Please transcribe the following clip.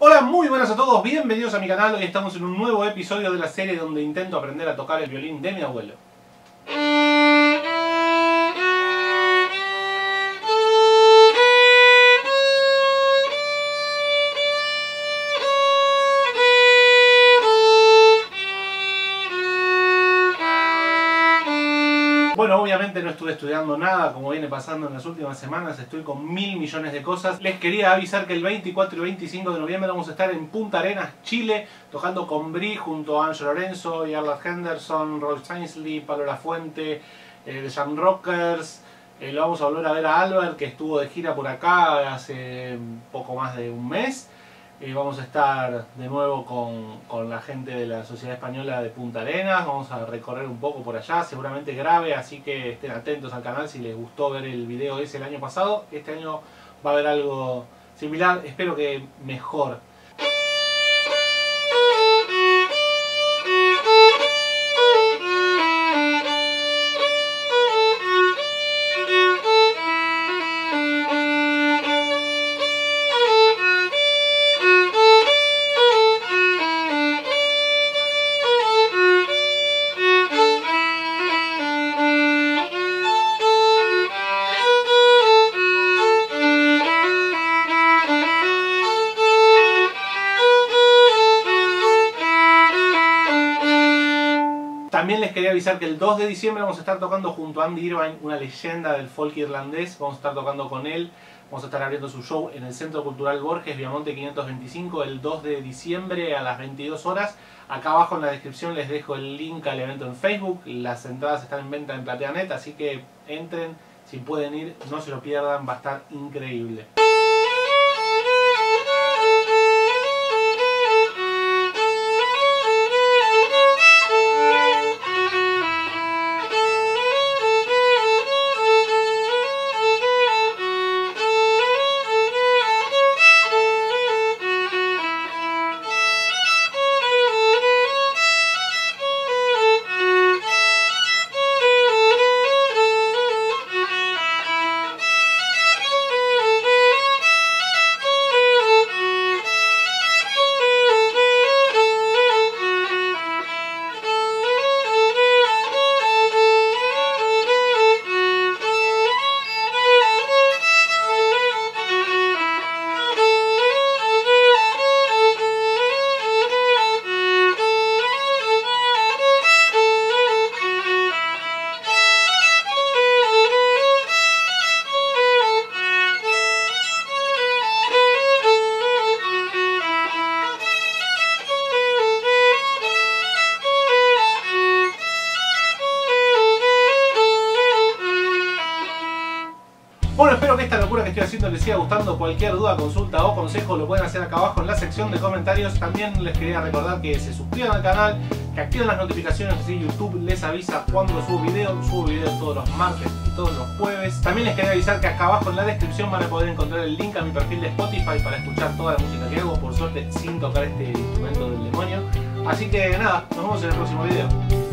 Hola, muy buenas a todos, bienvenidos a mi canal. Hoy estamos en un nuevo episodio de la serie donde intento aprender a tocar el violín de mi abuelo. Bueno, obviamente no estuve estudiando nada, como viene pasando en las últimas semanas, estoy con mil millones de cosas. Les quería avisar que el 24 y 25 de noviembre vamos a estar en Punta Arenas, Chile, tocando con Brie junto a Ange Lorenzo, Jarlath Henderson, Rolf Ainsley, Palo Lafuente, The Jam Rockers. Lo vamos a volver a ver a Albert, que estuvo de gira por acá hace poco más de un mes. Vamos a estar de nuevo con la gente de la Sociedad Española de Punta Arenas. Vamos a recorrer un poco por allá, seguramente grave, así que estén atentos al canal si les gustó ver el video ese el año pasado. Este año va a haber algo similar, espero que mejor. También les quería avisar que el 2 de diciembre vamos a estar tocando junto a Andy Irvine, una leyenda del folk irlandés. Vamos a estar tocando con él, vamos a estar abriendo su show en el Centro Cultural Borges, Viamonte 525, el 2 de diciembre a las 22 horas. Acá abajo en la descripción les dejo el link al evento en Facebook. Las entradas están en venta en PlateaNet, así que entren, si pueden ir, no se lo pierdan, va a estar increíble. Bueno, espero que esta locura que estoy haciendo les siga gustando. Cualquier duda, consulta o consejo lo pueden hacer acá abajo en la sección de comentarios. También les quería recordar que se suscriban al canal, que activen las notificaciones, así YouTube les avisa cuando subo videos. Subo videos todos los martes y todos los jueves. También les quería avisar que acá abajo en la descripción van a poder encontrar el link a mi perfil de Spotify para escuchar toda la música que hago, por suerte sin tocar este instrumento del demonio. Así que nada, nos vemos en el próximo video.